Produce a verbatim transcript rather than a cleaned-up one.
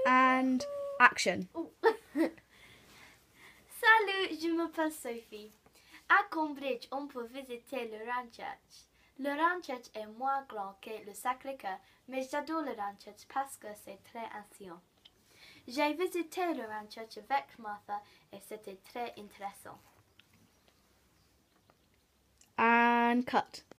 And action. Salut, je m'appelle Sophie. À Cambridge, on peut visiter le Ranchurch. Le Ranchurch est moins grand que le Sacré-Cœur, mais j'adore le Ranchurch parce que c'est très ancien. J'ai visité le Ranchurch avec Martha et c'était très intéressant. And cut.